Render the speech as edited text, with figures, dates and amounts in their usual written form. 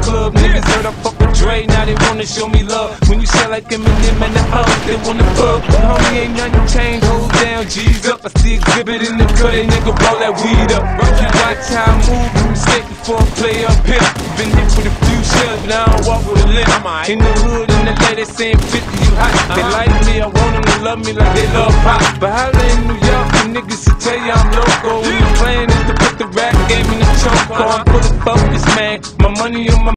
club. Niggas heard I fuck with Dre, now they wanna show me love. When you sound like Eminem and the hoes, they wanna fuck. Homie, ain't nothing changed, hold down, G's up. I see exhibit in the cut, they nigga roll that weed up. You watch how I move, you mistake before I play up here. Been hit with a few shells, now I walk with a limp. In the hood, in the lady saying 50, you hot. They like me, I want them to love me like they love pop. But holla in New York, the niggas will tell you I'm loco. And the plan is to put the rap game in the choke. I'm full of focus, man. My money on my